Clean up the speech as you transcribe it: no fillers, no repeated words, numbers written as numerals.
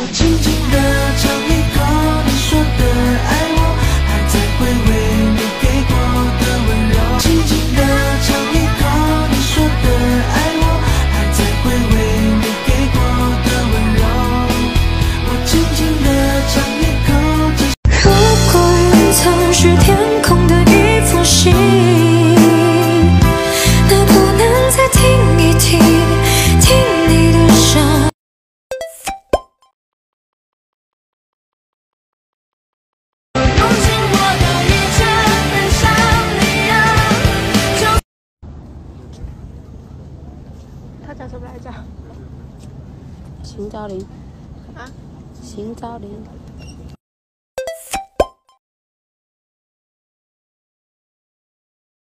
轻轻地尝一口你说的爱我，还在回味你给过的温柔。轻轻地尝一口你说的爱我，还在回味你给过的温柔。我轻轻地尝一口这。 如果云层是天空的一幅信，能不能再听一听，听你的声。 他叫什么来着？ 邢昭林啊， 邢昭林。